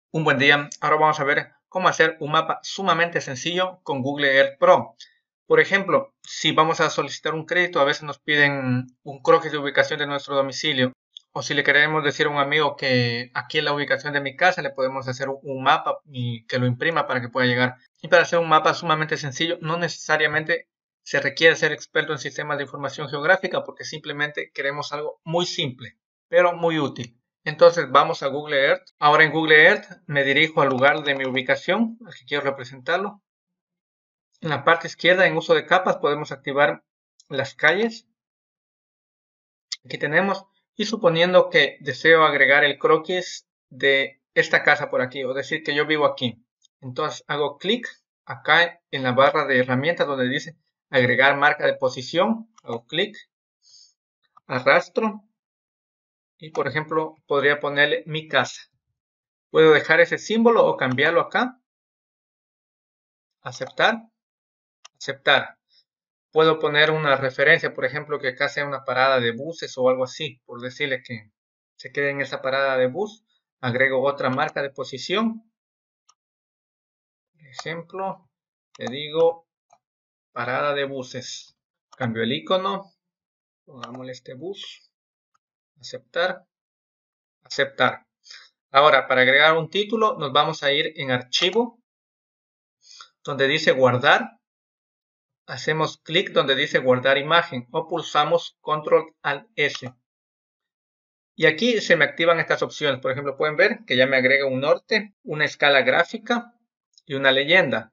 Un buen día. Ahora vamos a ver cómo hacer un mapa sumamente sencillo con Google Earth Pro. Por ejemplo, si vamos a solicitar un crédito, a veces nos piden un croquis de ubicación de nuestro domicilio. O si le queremos decir a un amigo que aquí es la ubicación de mi casa, le podemos hacer un mapa y que lo imprima para que pueda llegar. Y para hacer un mapa sumamente sencillo, no necesariamente se requiere ser experto en sistemas de información geográfica, porque simplemente queremos algo muy simple, pero muy útil. Entonces vamos a Google Earth. Ahora en Google Earth me dirijo al lugar de mi ubicación, al que quiero representarlo. En la parte izquierda, en uso de capas, podemos activar las calles. Aquí tenemos. Y suponiendo que deseo agregar el croquis de esta casa por aquí, o decir que yo vivo aquí. Entonces hago clic acá en la barra de herramientas donde dice agregar marca de posición. Hago clic, arrastro y por ejemplo podría ponerle mi casa. Puedo dejar ese símbolo o cambiarlo acá. Aceptar, aceptar. Puedo poner una referencia, por ejemplo, que acá sea una parada de buses o algo así, por decirle que se quede en esa parada de bus. Agrego otra marca de posición. Por ejemplo, le digo parada de buses. Cambio el icono. Pongámosle este bus. Aceptar, aceptar. Ahora, para agregar un título, nos vamos a ir en archivo, donde dice guardar. Hacemos clic donde dice guardar imagen o pulsamos Control Alt S. Y aquí se me activan estas opciones. Por ejemplo, pueden ver que ya me agrega un norte, una escala gráfica y una leyenda.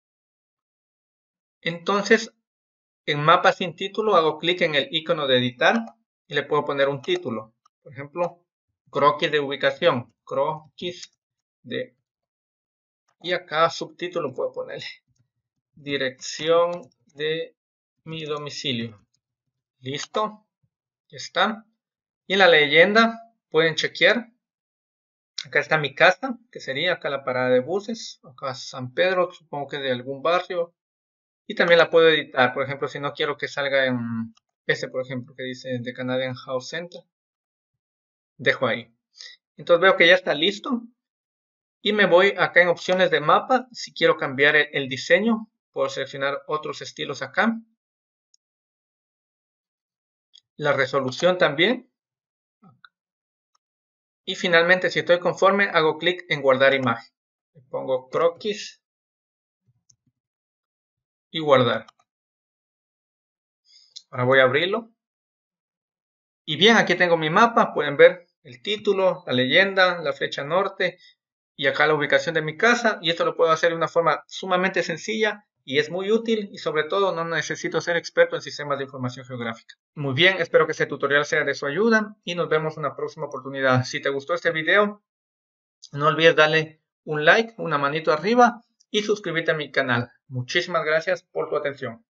Entonces, en mapa sin título hago clic en el icono de editar y le puedo poner un título. Por ejemplo, croquis de ubicación. Croquis de... Y acá subtítulo puedo ponerle dirección de mi domicilio. Listo. Ya está. Y en la leyenda pueden chequear. Acá está mi casa, que sería acá la parada de buses. Acá San Pedro, supongo que de algún barrio. Y también la puedo editar. Por ejemplo, si no quiero que salga en este, por ejemplo, que dice The Canadian House Center. Dejo ahí. Entonces veo que ya está listo. Y me voy acá en opciones de mapa. Si quiero cambiar el diseño, puedo seleccionar otros estilos acá. La resolución también. Y finalmente, si estoy conforme, hago clic en guardar imagen. Le pongo croquis y guardar. Ahora voy a abrirlo. Y bien, aquí tengo mi mapa. Pueden ver el título, la leyenda, la flecha norte y acá la ubicación de mi casa. Y esto lo puedo hacer de una forma sumamente sencilla y es muy útil y sobre todo no necesito ser experto en sistemas de información geográfica. Muy bien, espero que este tutorial sea de su ayuda y nos vemos en una próxima oportunidad. Si te gustó este video, no olvides darle un like, una manito arriba y suscribirte a mi canal. Muchísimas gracias por tu atención.